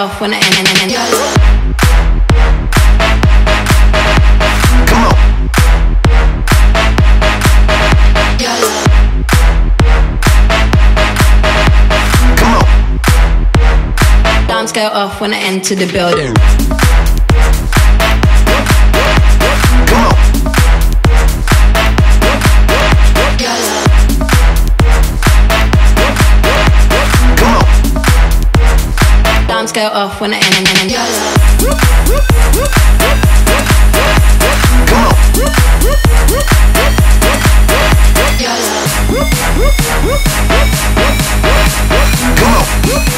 off when I end. Come on. Come on. Alarms go off when I enter the building. Come on. Come on. Alarms go off when I end. Come on. Come on.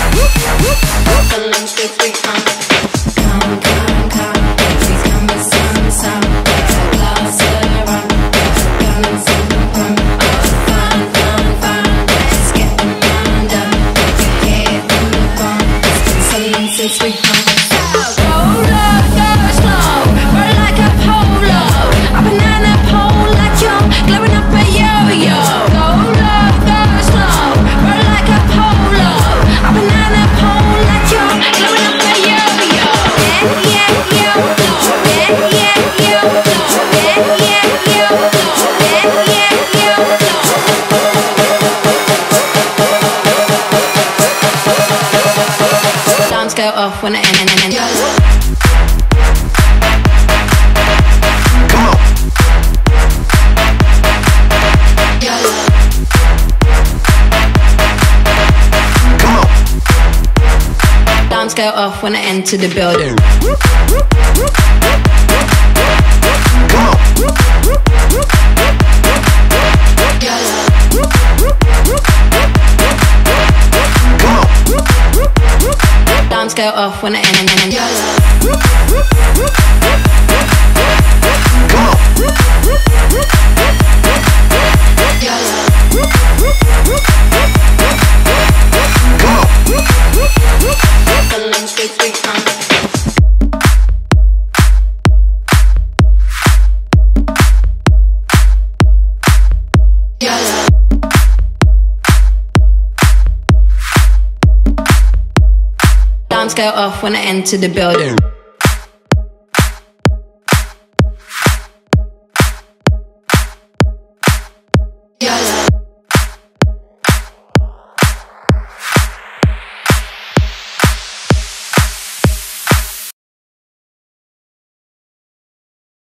Go off when I end. Come on. Come on. Alarms go off when I enter the building. Come on. Come on. Alarms go off when I end. Come on. Come on. Alarms go off when I enter the building.